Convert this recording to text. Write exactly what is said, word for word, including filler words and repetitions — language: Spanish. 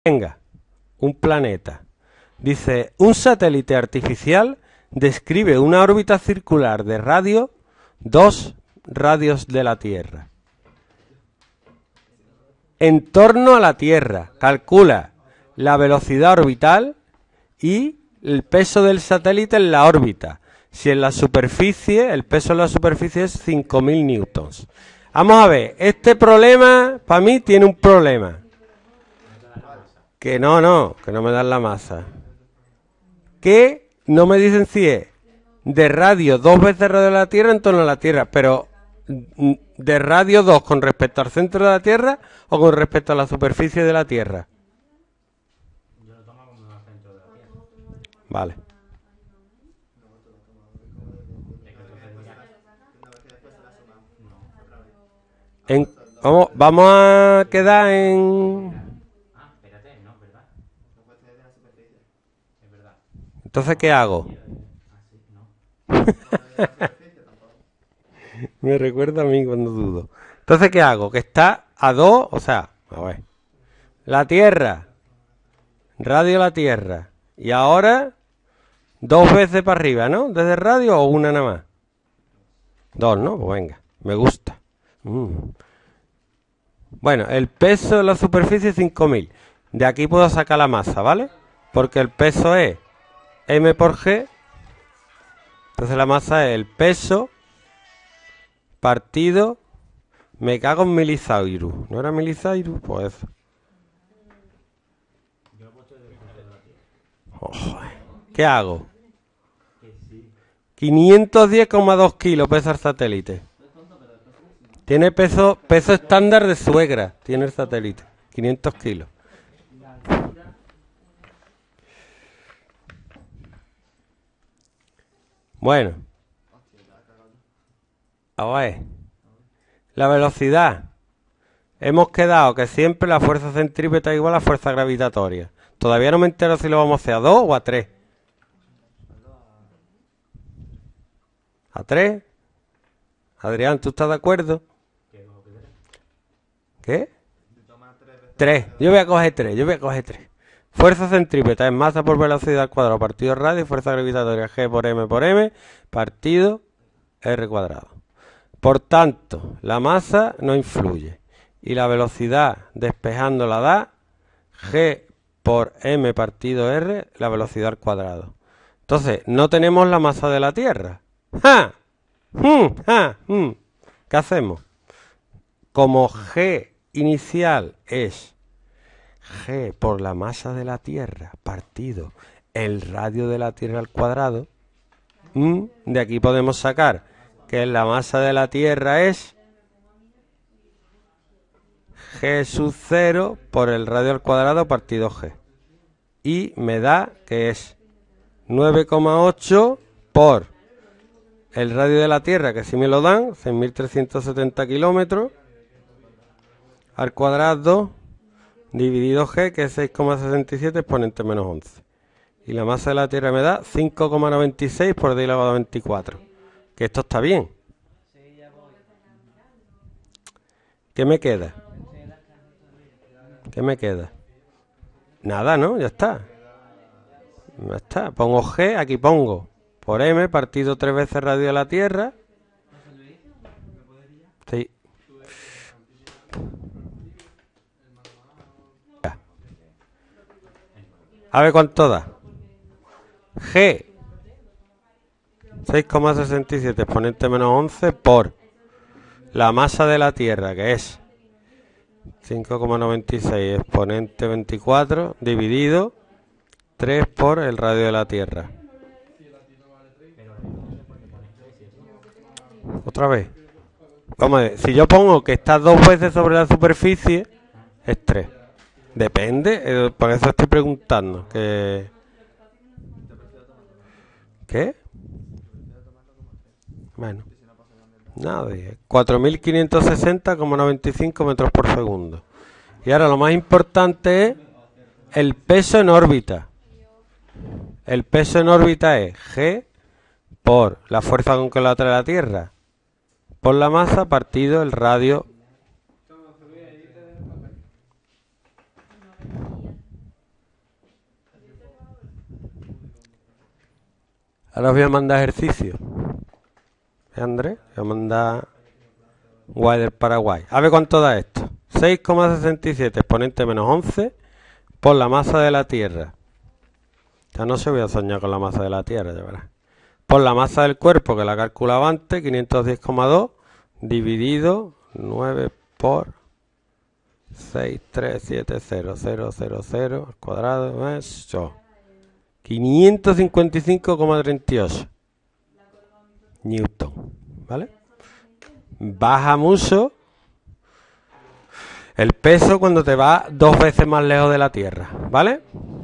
Venga, un planeta. Dice, un satélite artificial describe una órbita circular de radio dos radios de la Tierra. En torno a la Tierra, calcula la velocidad orbital y el peso del satélite en la órbita. Si en la superficie, el peso en la superficie es cinco mil newtons. Vamos a ver, este problema, para mí, tiene un problema. Que no, no, que no me dan la masa. Que no me dicen si es de radio dos veces radio de la Tierra en torno a la Tierra, pero de radio dos con respecto al centro de la Tierra o con respecto a la superficie de la Tierra. Yo lo tomo como el centro de la Tierra. Vale. En, vamos, vamos a quedar en... Ah, espérate, no, ¿verdad? Es verdad. Entonces, ¿qué hago? Ah, sí, no. Me recuerda a mí cuando dudo. Entonces, ¿qué hago? Que está a dos, o sea, a ver. La Tierra, radio la Tierra. Y ahora, dos veces para arriba, ¿no? ¿Desde radio o una nada más? Dos, ¿no? Pues venga, me gusta. Mm. Bueno, el peso de la superficie es cinco mil. De aquí puedo sacar la masa, ¿vale? Porque el peso es m por g. Entonces la masa es el peso partido, me cago en milisaurus. ¿No era milisaurus? Pues eso. Oh, ¿qué hago? quinientos diez coma dos kilos pesa el satélite. Tiene peso, peso estándar de suegra, tiene el satélite. quinientos kilos. Bueno. A ver. La velocidad. Hemos quedado que siempre la fuerza centrípeta es igual a la fuerza gravitatoria. Todavía no me entero si lo vamos a hacer a dos o a tres. ¿A tres? Adrián, ¿tú estás de acuerdo? ¿Qué? Tres. Yo voy a coger tres. Yo voy a coger tres. Fuerza centrípeta es masa por velocidad al cuadrado partido radio. Fuerza gravitatoria G por M por M partido R cuadrado. Por tanto, la masa no influye. Y la velocidad despejándola da G por M partido R, la velocidad al cuadrado. Entonces, no tenemos la masa de la Tierra. ¡Ja! ¡Hum! ¡Ja! ¡Hum! ¿Qué hacemos? Como G inicial es G por la masa de la Tierra partido el radio de la Tierra al cuadrado, ¿m? De aquí podemos sacar que la masa de la Tierra es G sub cero por el radio al cuadrado partido G. Y me da que es nueve coma ocho por el radio de la Tierra, que si me lo dan, seis mil trescientos setenta kilómetros al cuadrado dividido G, que es seis coma sesenta y siete exponente menos once. Y la masa de la Tierra me da cinco coma noventa y seis por diez elevado a veinticuatro. Que esto está bien. ¿Qué me queda? ¿Qué me queda? Nada, ¿no? Ya está. Ya está. Pongo G, aquí pongo por M partido tres veces radio de la Tierra. Sí. A ver cuánto da. G seis coma sesenta y siete exponente menos once por la masa de la Tierra, que es cinco coma noventa y seis exponente veinticuatro dividido tres por el radio de la Tierra. Otra vez. Vamos a ver, si yo pongo que está dos veces sobre la superficie, es tres. Depende, eh, por eso estoy preguntando. Que... ¿Qué? Bueno. Nada, cuatro mil quinientos sesenta coma noventa y cinco metros por segundo. Y ahora lo más importante es el peso en órbita. El peso en órbita es G por la fuerza con que lo atrae la Tierra por la masa partido el radio. Ahora os voy a mandar ejercicio. ¿Eh, Andrés? Voy a mandar Guay del Paraguay. A ver cuánto da esto. seis coma sesenta y siete exponente menos once por la masa de la Tierra. Ya no se voy a soñar con la masa de la Tierra, ya verás. Por la masa del cuerpo, que la calculaba antes, quinientos diez coma dos, dividido nueve por seis tres siete cero cero cero cero al cuadrado, eso. quinientos cincuenta y cinco coma treinta y ocho Newton, ¿vale? Baja mucho el peso cuando te va dos veces más lejos de la Tierra, ¿vale?